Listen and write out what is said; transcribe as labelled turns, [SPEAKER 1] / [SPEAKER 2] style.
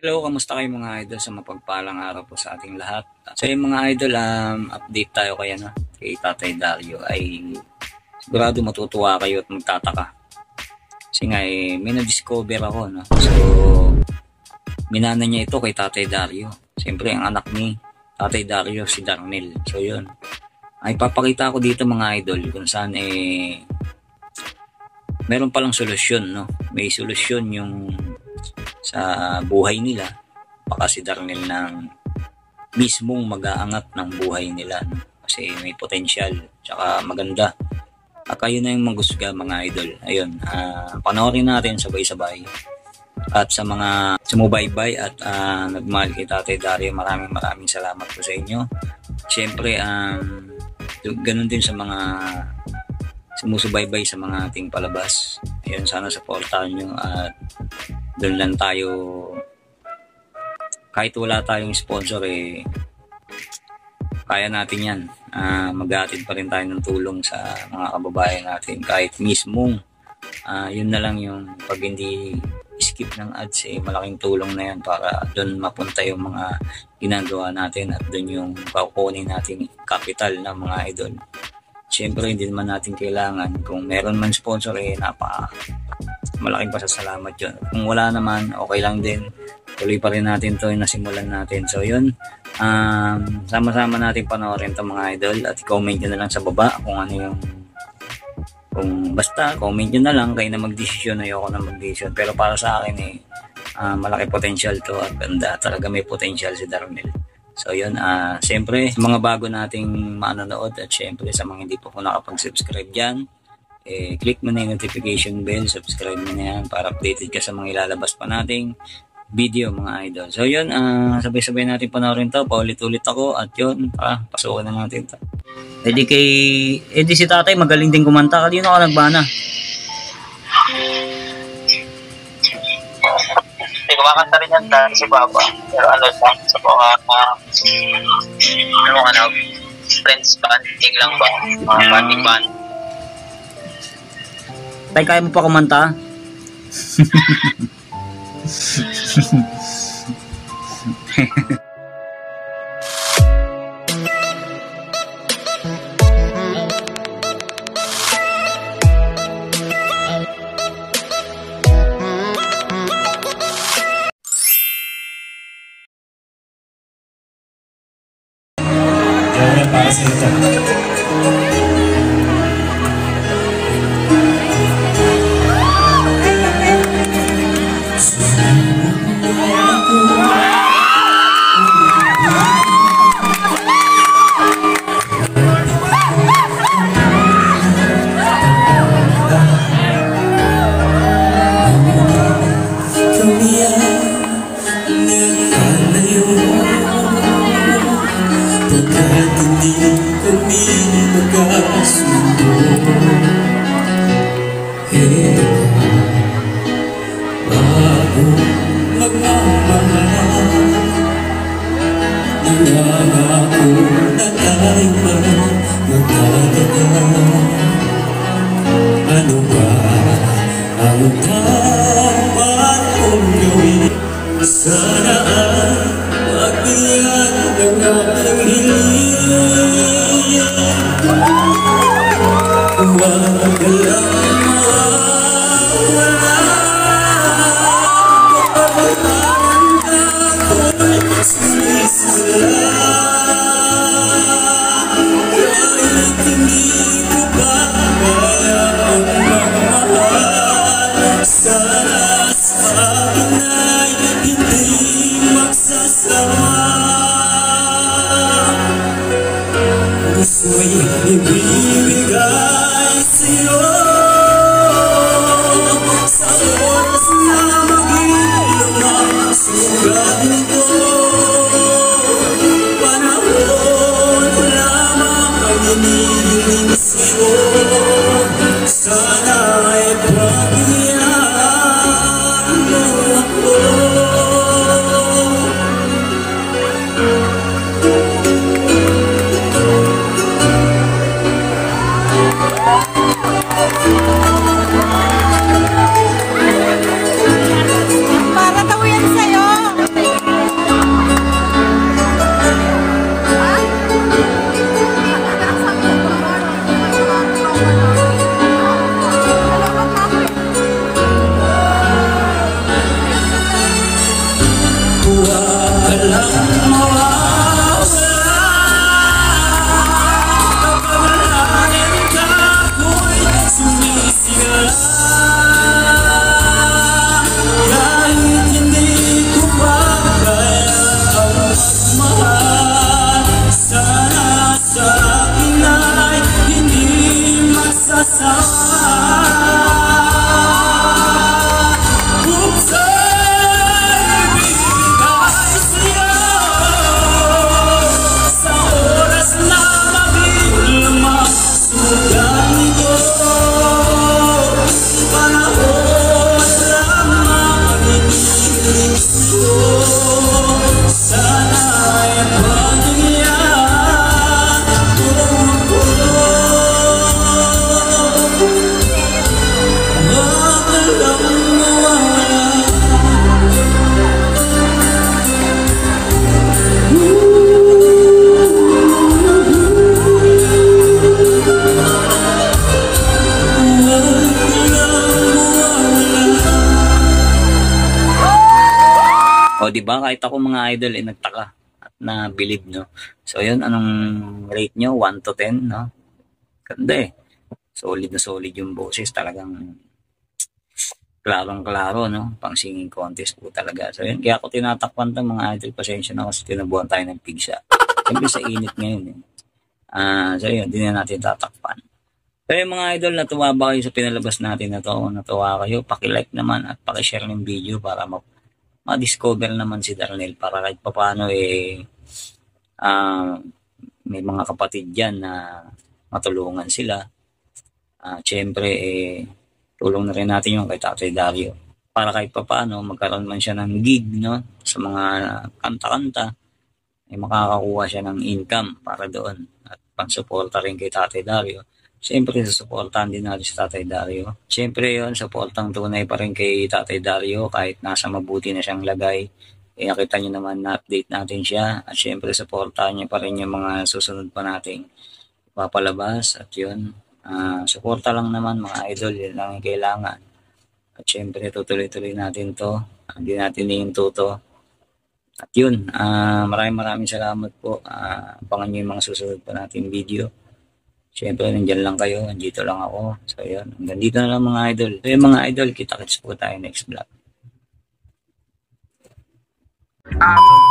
[SPEAKER 1] Hello, kamusta kayo mga idol sa mapagpalang araw po sa ating lahat. So yung mga idol, update tayo kay Tatay Dario ay sigurado matutuwa kayo at magtataka. Kasi nga may na-discover ako. No? So minana niya ito kay Tatay Dario. Siyempre ang anak ni Tatay Dario si Darnel. So yun, ay papakita ko dito mga idol kung saan meron palang solusyon. No? May solusyon yung sa buhay nila, baka si Darnel ng mismong mag-aangat ng buhay nila, no? Kasi may potensyal tsaka maganda. Kayo na yung magusga mga idol. Ayun, panoorin natin sabay-sabay. At sa mga sumubaybay at nagmahal kay Tatay Dario, maraming salamat po sa inyo. Siyempre, ganun din sa mga sumusubaybay sa mga ating palabas. Ayun, sana supportahan nyo at doon lang tayo, kahit wala tayong sponsor kaya natin yan. Maghatid pa rin tayo ng tulong sa mga kababayan natin kahit mismong yun na lang yung pag hindi skip ng ads malaking tulong na yan para doon mapunta yung mga ginagawa natin at doon yung kukunin natin capital ng mga idol. Siyempre hindi naman natin kailangan, kung meron man sponsor malaking pasasalamat yun. Kung wala naman, okay lang din. Tuloy pa rin natin to yung nasimulan natin. So yun, sama-sama natin panoorin to mga idol at comment nyo na lang sa baba kung ano yung, kung basta comment nyo na lang, kayo na magdesisyon, ayoko na magdesisyon. Pero para sa akin malaki potential to at ganda. Talaga may potential si Darnel. So yun, siyempre sa mga bago nating manonood at siyempre sa mga hindi pa po nakapag-subscribe dyan, click mo na yung notification bell, subscribe mo na yan para updated ka sa mga ilalabas pa nating video mga idol. So yun, sabay-sabay natin panoorin to, paulit-ulit ako at yun, pasukan na natin to. Edi si tatay magaling din kumanta, kanino ka nagbana?
[SPEAKER 2] Hindi kumakanta rin yan si Papa, pero ano lang sa mga friends banding lang ba, mga banding band.
[SPEAKER 1] Tay, kaya mo pa kumanta?
[SPEAKER 3] Jangan para sa ito. Ano ba ang dapat kong gawin? Sana ay magbigyan ng aking hiling. Huwag ka lang mawala. Parang ako'y sumisila. Kahit hindi ko pa kaya ang magmahal, sana sa akin ay hindi magsasama. Gusto'y ibibigay sa'yo sa oras na mag-ilang sugat nito. Panahon lamang ang hinihiling sa'yo. Sana ay pagbigyan mo ako.
[SPEAKER 4] Para daw yan sa'yo.
[SPEAKER 1] O, di ba? Kahit ako mga idol, nagtaka at na-believe, no? So, yun, anong rate nyo? 1 to 10, no? Ganda eh. Solid na solid yung boses. Talagang klarong-klaro, no? Pang singing contest po talaga. So, yun. Kaya ako tinatakpan to mga idol. Pasensya na kasi tinabuhan tayo ng pigsa. Siyempre sa init ngayon, eh. So, yun. Hindi na natin tatakpan. Pero yung mga idol, natuwa ba kayo sa pinalabas natin na to? Natuwa kayo? Paki-like naman at paki-share ng video para ma-discover naman si Darnel para kahit papaano may mga kapatid dyan na matulungan sila. Siyempre tulong na rin natin yung kay Tatay Dario para kahit papaano magkaroon man siya ng gig, no, sa mga kanta-kanta, makakakuha siya ng income para doon at pang-suporta rin kay Tatay Dario. Siyempre, susuportahan din natin si Tatay Dario. Siyempre yun, suportang tunay pa rin kay Tatay Dario kahit nasa mabuti na siyang lagay. Nakita nyo naman na update natin siya. At siyempre, suportahan niya pa rin yung mga susunod pa nating papalabas. At yun, suporta lang naman mga idol. Yun lang yung kailangan. At siyempre, tutuloy-tuloy natin to. Hindi natin ihinto to. At yun, maraming salamat po. Abangan nyo yung mga susunod pa nating video. Siyempre, nandyan lang kayo. Nandito lang ako. So, yun. Hanggang dito na lang mga idol. So, yung mga idol, kita-kits po tayo next vlog.